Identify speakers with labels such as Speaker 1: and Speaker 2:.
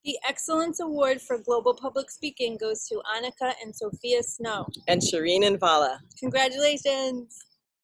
Speaker 1: The Excellence Award for Global Public Speaking goes to Annika and Sophia Snow.
Speaker 2: And Shireen and Vala.
Speaker 1: Congratulations!